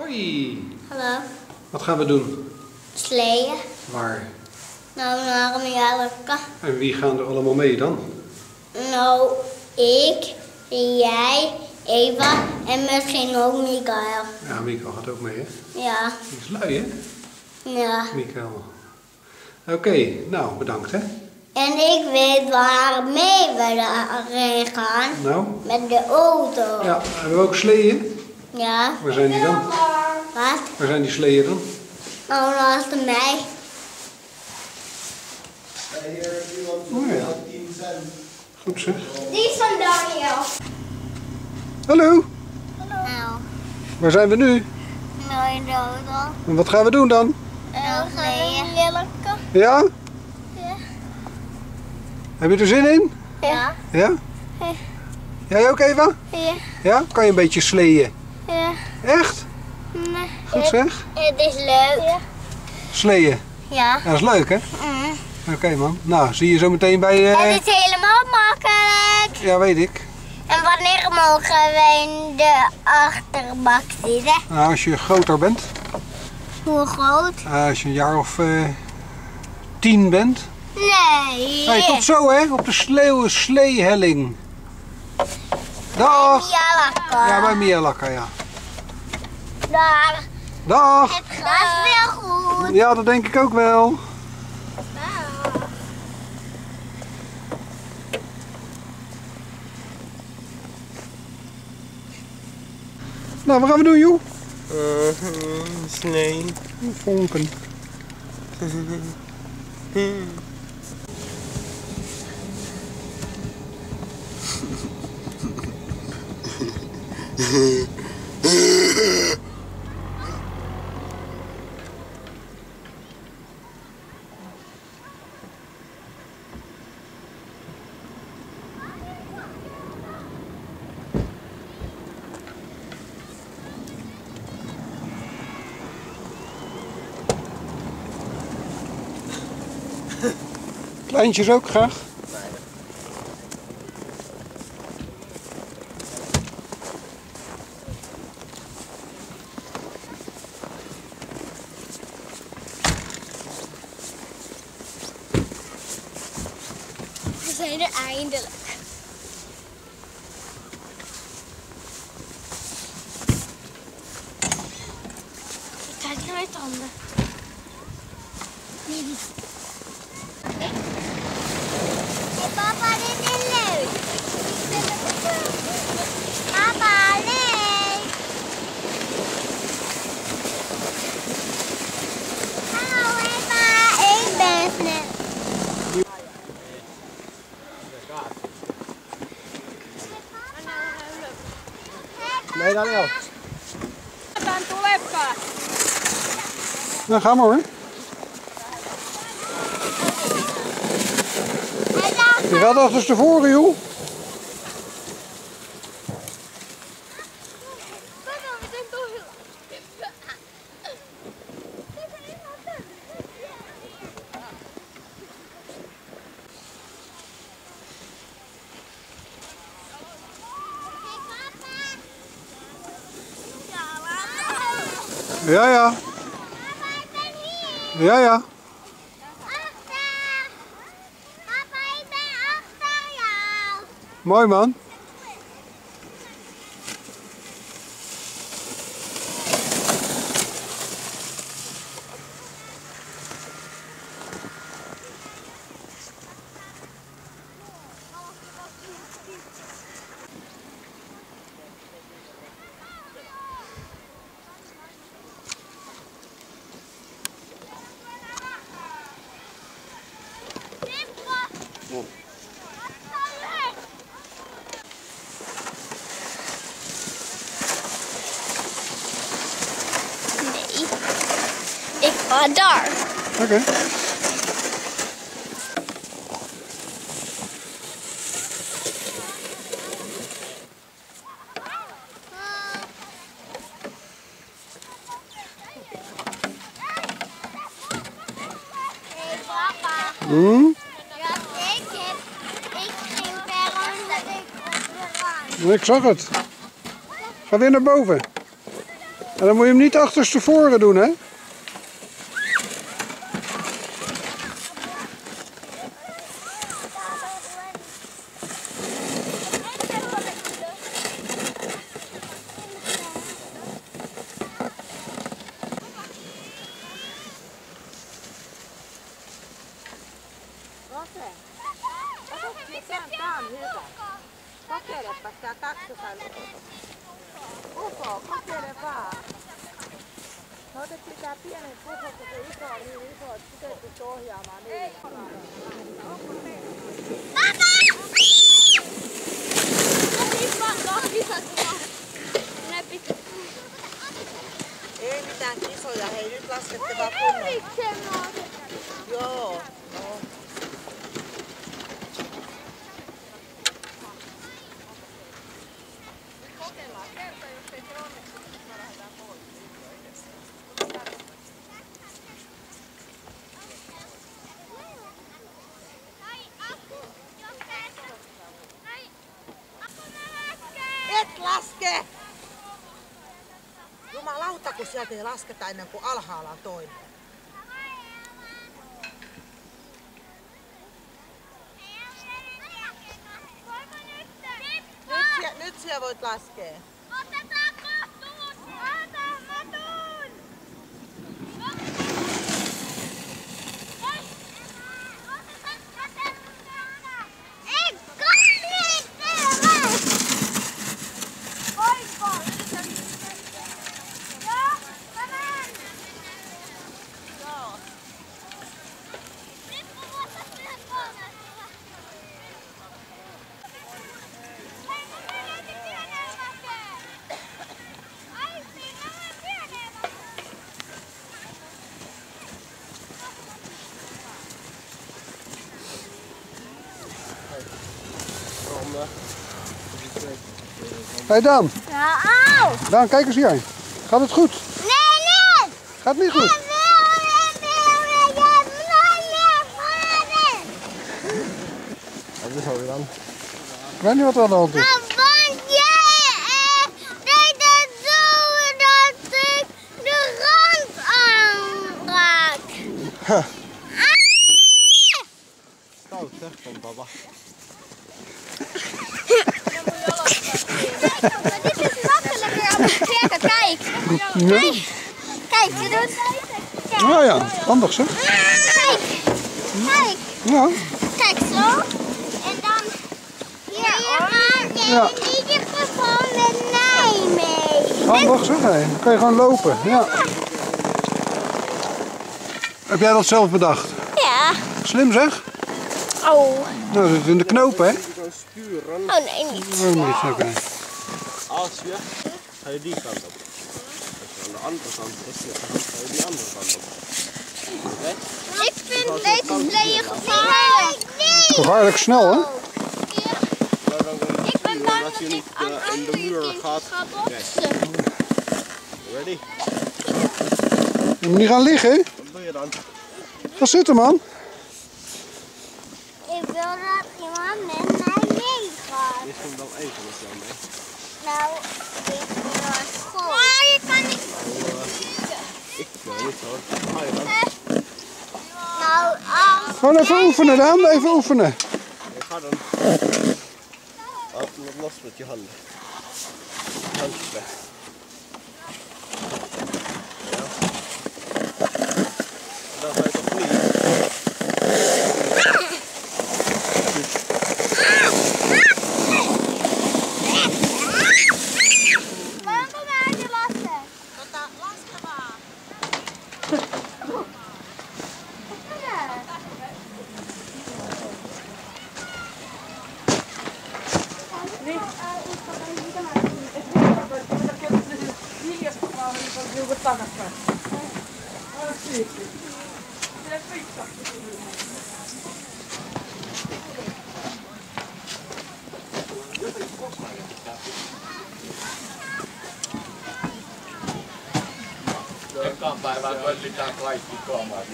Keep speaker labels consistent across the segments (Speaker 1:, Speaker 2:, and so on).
Speaker 1: Hoi.
Speaker 2: Hallo.
Speaker 1: Wat gaan we doen?
Speaker 2: Sleeën.
Speaker 1: Waar?
Speaker 2: Nou, naar Amerika.
Speaker 1: En wie gaan er allemaal mee dan?
Speaker 2: Nou, ik, jij, Eva en misschien ook Mikael.
Speaker 1: Ja, Mikael gaat ook mee, hè?
Speaker 2: Ja.
Speaker 1: Die is lui, hè?
Speaker 2: Ja.
Speaker 1: Mikael. Oké, nou, bedankt, hè?
Speaker 2: En ik weet waar mee we daarheen gaan.
Speaker 1: Nou?
Speaker 2: Met de auto.
Speaker 1: Ja, hebben we ook sleeën?
Speaker 2: Ja.
Speaker 1: Waar zijn die dan?
Speaker 2: Wat?
Speaker 1: Waar zijn die sleeën dan?
Speaker 2: Nou, naast mij.
Speaker 1: Oh ja. Goed zeg.
Speaker 2: Die is van Daniel.
Speaker 1: Hallo,
Speaker 2: Nou,
Speaker 1: waar zijn we nu?
Speaker 2: nou in de auto.
Speaker 1: En wat gaan we doen dan?
Speaker 2: En we gaan Amerika.
Speaker 1: Ja?
Speaker 2: Ja.
Speaker 1: Heb je er zin in?
Speaker 2: Ja.
Speaker 1: Ja?
Speaker 2: Ja.
Speaker 1: Jij ook, Eva?
Speaker 2: Ja.
Speaker 1: Ja? Kan je een beetje sleeën?
Speaker 2: Ja.
Speaker 1: Echt?
Speaker 2: Nee.
Speaker 1: Goed zeg.
Speaker 2: Het is leuk. Ja.
Speaker 1: Sleeën.
Speaker 2: Ja.
Speaker 1: Ja, dat is leuk, hè? Oké, man. Nou, zie je zo meteen bij...
Speaker 2: Het is helemaal makkelijk.
Speaker 1: Ja, weet ik.
Speaker 2: En wanneer mogen wij in de achterbak zitten?
Speaker 1: Nou, als je groter bent.
Speaker 2: Hoe groot?
Speaker 1: Als je een jaar of 10 bent.
Speaker 2: Nee.
Speaker 1: Hey, tot zo, hè? Op de sleehelling. Dag.
Speaker 2: Ja, lekker.
Speaker 1: Ja, bij Mialaka, ja.
Speaker 2: Daar.
Speaker 1: Dag.
Speaker 2: Het gaat wel goed.
Speaker 1: Ja, dat denk ik ook wel. Nou, wat gaan we doen, joh?
Speaker 3: Snee.
Speaker 1: Vonken. Kleintjes ook graag.
Speaker 2: We zijn er eindelijk. Kijk naar mijn tanden. Nee, papa, dit is leuk. Papa, leuk. Hallo Eva, ik ben snel.
Speaker 1: Nee, Daniel.
Speaker 4: Dan tulekaan.
Speaker 1: Nou, ga maar hoor. Je gaat achterstevoren, joh. Ja, ja. Ja, ja.
Speaker 2: Papa, ik ben achter jou.
Speaker 1: Mooi, man.
Speaker 2: Nee, ik ga daar.
Speaker 1: Oké.
Speaker 2: Hey papa.
Speaker 1: Hm?
Speaker 2: Ja, ik ging verder omdat ik op de rand.
Speaker 1: Ik zag het. Ga weer naar boven. En dan moet je hem niet achterstevoren doen, hè?
Speaker 4: Tää on hyvä. Kokeilepa tää 200. Uko, kokeile vaan. Me otettiin tää pienen puho, kun se iso on niin iso, että sitä ei pysty ohjaamaan niin. Ei mitään kisoja, hei nyt laskette vaan kunnolla. Joo. Et laske! Jumalauta, kun sieltä ei lasketa ennen kuin alhaalla on toinen. Nyt siellä voit laskea.
Speaker 2: Otetaan kohtuus! Otetaan matun! Ei kannitele! Oiko? Joo, tämän! Joo. Riippuvuutta työkoneesta. Hei, mun löytyi pienen väkeen! Ai, siinä on pienen väkeen!
Speaker 1: Hé Dan,
Speaker 2: Ja, au!
Speaker 1: Dan, kijk eens hierheen. Gaat het goed?
Speaker 2: Nee, nee!
Speaker 1: Gaat het niet goed?
Speaker 2: Ik wil nooit meer varen!
Speaker 3: Wat is er dan?
Speaker 1: Ik weet niet wat er aan de hand is.
Speaker 2: Maar want jij deed het zo dat ik de rand aanraak.
Speaker 3: Ha. Koud zeg van papa.
Speaker 2: Dit is makkelijker op het trekken. Kijk.
Speaker 1: Ja?
Speaker 2: Kijk, ze doet... Kijk.
Speaker 1: Oh ja, handig zeg.
Speaker 2: Kijk. Kijk.
Speaker 1: Ja.
Speaker 2: Kijk zo. En dan hier maak je
Speaker 1: Ja.
Speaker 2: in ieder geval met mij mee.
Speaker 1: Handig zeg. Hé. Dan kan je gewoon lopen. Ja. Heb jij dat zelf bedacht?
Speaker 2: Ja.
Speaker 1: Slim zeg.
Speaker 2: Oh.
Speaker 1: Nou, dat zit in de knoop hè?
Speaker 3: Sturen.
Speaker 2: Oh nee, niet.
Speaker 1: Waarom niet? Oké.
Speaker 3: Als je, ga je die kant op. Als je aan de andere kant is, dan ga je die andere kant op. Oké?
Speaker 2: Ik vind deze player gevaarlijk.
Speaker 1: Gevaarlijk snel hè?
Speaker 3: Maar dan
Speaker 2: Ik ben bang
Speaker 3: dat
Speaker 2: dat
Speaker 3: je
Speaker 2: ik
Speaker 3: niet
Speaker 2: aan
Speaker 3: in de
Speaker 2: andere
Speaker 3: muur
Speaker 2: kindjes
Speaker 3: gaat.
Speaker 2: ga botsen.
Speaker 3: Ready?
Speaker 1: Je moet niet gaan liggen.
Speaker 3: Wat doe je dan?
Speaker 1: Ga zitten man.
Speaker 2: Ik wil dat iemand met mij meegaat.
Speaker 3: Je komt dan even met jou mee.
Speaker 2: Nou, ik wil naar school. Maar je kan niet.
Speaker 3: Ik wil niet hoor. Ga je dan?
Speaker 2: Nou, als...
Speaker 1: Gewoon even oefenen Dan, even oefenen.
Speaker 3: Ik ga dan. Laat hem los met je handen. Handjes weg. Ja. Dan ga je toch niet.
Speaker 2: Waarom kom je uit je lassen?
Speaker 5: Ekaan päivään pöllitään kaikki koomaan.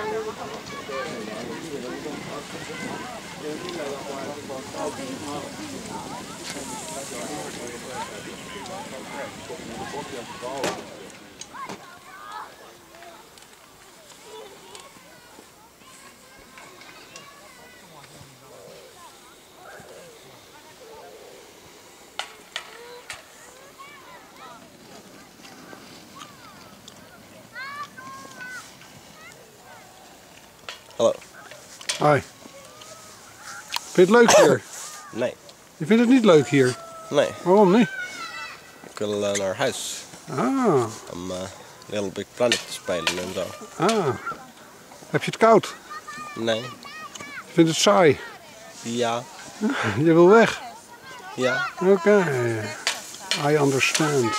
Speaker 3: Hallo.
Speaker 1: Hoi. Vind je het leuk hier?
Speaker 3: Nee.
Speaker 1: Je vindt het niet leuk hier?
Speaker 3: Nee.
Speaker 1: Waarom niet?
Speaker 3: Ik wil naar huis.
Speaker 1: Ah,
Speaker 3: Om Little Big Planet te spelen en zo.
Speaker 1: ah. Heb je het koud?
Speaker 3: Nee.
Speaker 1: Je vindt het saai?
Speaker 3: Ja.
Speaker 1: Je wil weg?
Speaker 3: Ja.
Speaker 1: Oké. I understand.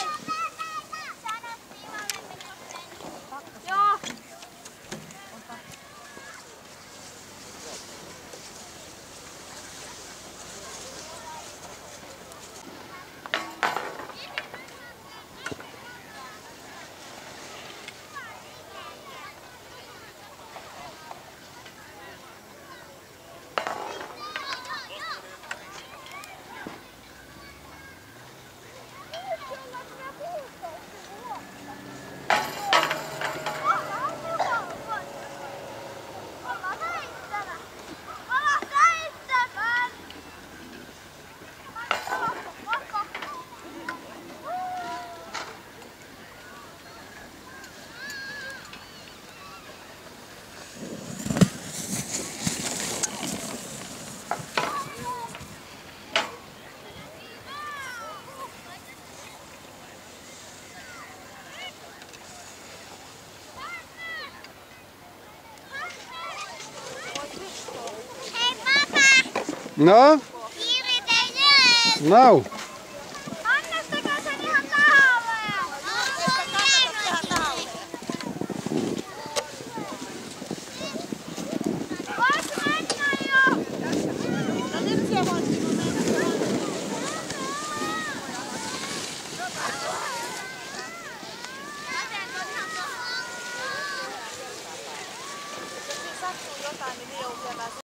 Speaker 2: Hé papa,
Speaker 1: Nou?
Speaker 2: hier is de
Speaker 1: Nou.